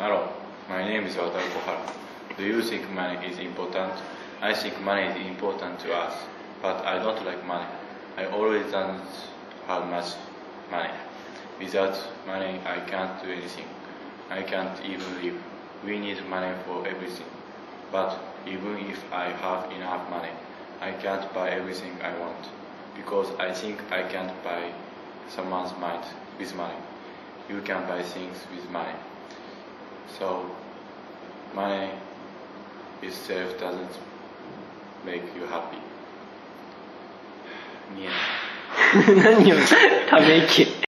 Hello, my name is Wataru Kohara. Do you think money is important? I think money is important to us, but I don't like money. I always don't have much money. Without money, I can't do anything. I can't even live. We need money for everything. But even if I have enough money, I can't buy everything I want, because I think I can't buy someone's mind with money. You can buy things with money. So, money itself doesn't make you happy. 見えない。 何をため息